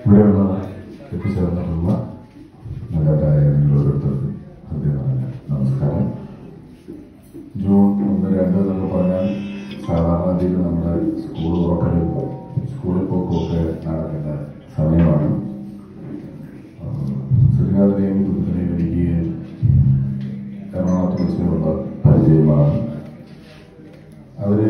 ഇവിടെയുള്ള എത്തിച്ചേർന്നിട്ടുള്ള നല്ലവരായ ഓരോരുത്തർക്കും ഹൃദയം നിറഞ്ഞ നമസ്കാരം. ജൂൺ 1, 2 എന്നൊക്കെ പറഞ്ഞാൽ സാധാരണ രീതിയിൽ നമ്മുടെ സ്കൂൾ തുറക്കലും സ്കൂളിൽ പോക്കുമൊക്കെ നടക്കുന്ന സമയമാണ്. ശ്രീനാഥനെയും കുടുംബത്തിനെയും എനിക്ക് എറണാകുളത്ത് വെച്ചുള്ള പരിചയമാണ്. അവര്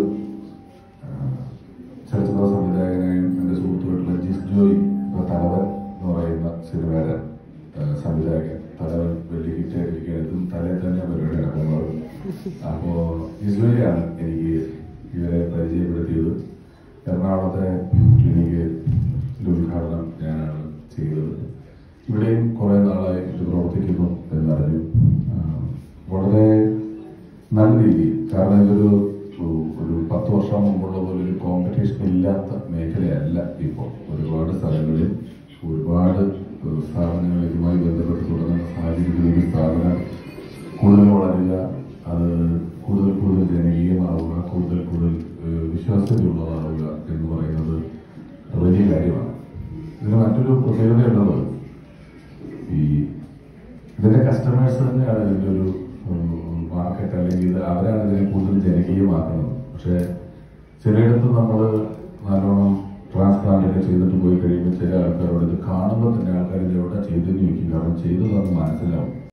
ചലച്ചിത്ര സംവിധായകനായും എൻ്റെ സുഹൃത്തുക്കളായിട്ടുള്ള ജിസ് ജോയ് തലവൻ എന്ന് പറയുന്ന സിനിമയുടെ സംവിധായകൻ. തലവൻ വലിയ ഹിറ്റായിട്ടിരിക്കുകയായിരുന്നു. തലയിൽ തന്നെ പരിപാടി നടക്കുന്നത്. അപ്പോൾ ജിസ് ജോയിയാണ് എനിക്ക് ഇവരെ പരിചയപ്പെടുത്തിയത്. എറണാകുളത്തെ ക്ലിനിക്ക് ഉദ്ഘാടനം ഞാനാണ് ചെയ്തത്. ഇവിടെയും കുറേ നാളായി ഇത് പ്രവർത്തിക്കുന്നു എന്നറിഞ്ഞു. വളരെ നല്ല രീതിയിൽ, കാരണം ഇതൊരു 10 വർഷം മുമ്പുള്ള പോലെ ഒരു കോമ്പറ്റീഷൻ ഇല്ലാത്ത മേഖലയല്ല ഇപ്പോൾ. ഒരുപാട് സ്ഥലങ്ങളിൽ ഒരുപാട് സ്ഥാപനങ്ങൾ ഇതുമായി ബന്ധപ്പെട്ട് തുടങ്ങുന്ന സാഹചര്യത്തിൽ ഒരു സ്ഥാപനം കൂടുതൽ വളരുക, അത് കൂടുതൽ ജനകീയമാവുക, കൂടുതൽ വിശ്വാസ്യതയുള്ളതാവുക എന്ന് പറയുന്നത് വലിയ കാര്യമാണ്. ഇതിന് മറ്റൊരു പ്രത്യേകതയുള്ളത്, ഇതിന്റെ കസ്റ്റമേഴ്സ് തന്നെയാണ് ഇതിൻ്റെ ഒരു മാർക്കറ്റ്, അല്ലെങ്കിൽ അവരാണ് ഇതിനെ കൂടുതൽ ജനകീയമാക്കുന്നത്. പക്ഷേ ചിലയിടത്ത് നമ്മൾ നല്ലോണം ട്രാൻസ്പ്ലാന്റൊക്കെ ചെയ്തിട്ട് പോയി കഴിയുമ്പോൾ ചില ആൾക്കാരോട് ഇത് കാണുമ്പോൾ തന്നെ ആൾക്കാർ ഇത് എവിടെ ചെയ്തെന്ന് ചോദിക്കും. കാരണം ചെയ്തതെന്ന് മനസ്സിലാവും.